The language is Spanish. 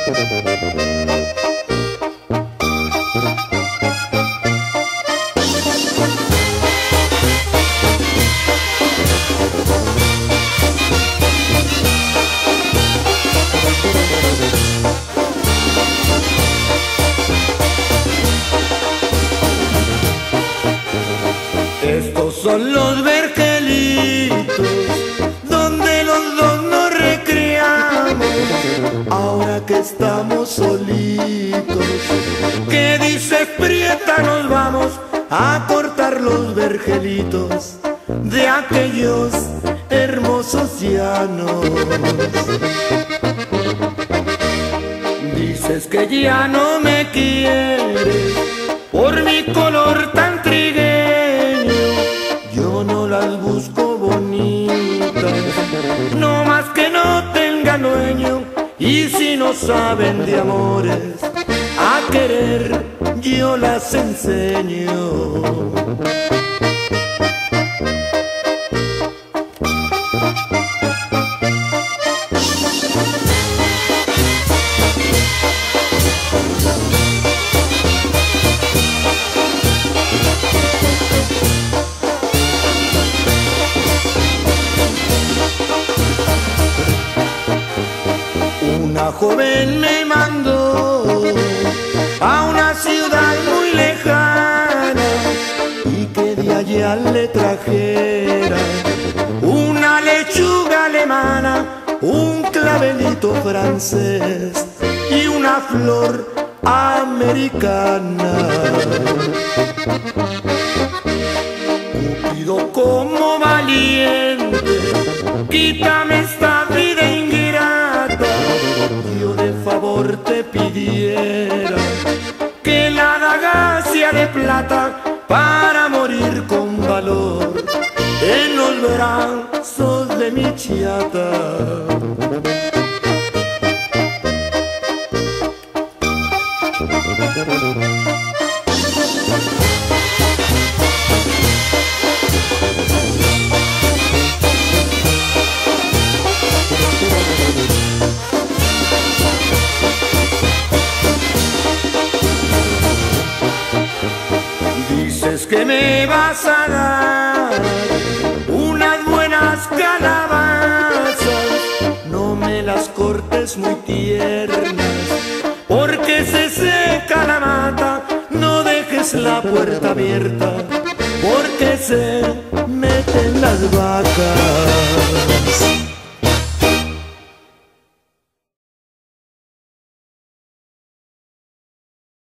Estos son los vergelitos donde los dos nos recreamos. Ahora que estamos solitos, ¿qué dices, prieta? Nos vamos a cortar los vergelitos de aquellos hermosos llanos. Dices que ya no me quieres por mi color tan trigueño. Yo no las busco bonitas, no más que no tengan dueño. Y si no saben de amores, a querer yo las enseño. Una joven me mandó a una ciudad muy lejana y que de allá le trajera una lechuga alemana, un clavelito francés y una flor americana. Cupido como valiente, quítame esta vida ingrata. Yo de favor te pidiera que la daga sea de plata para morir con valor en los brazos de mi chiata. Dices que me vas a dar unas buenas calabazas, no me las cortes muy tiernas, porque se seca la mata. No dejes la puerta abierta, porque se meten las vacas.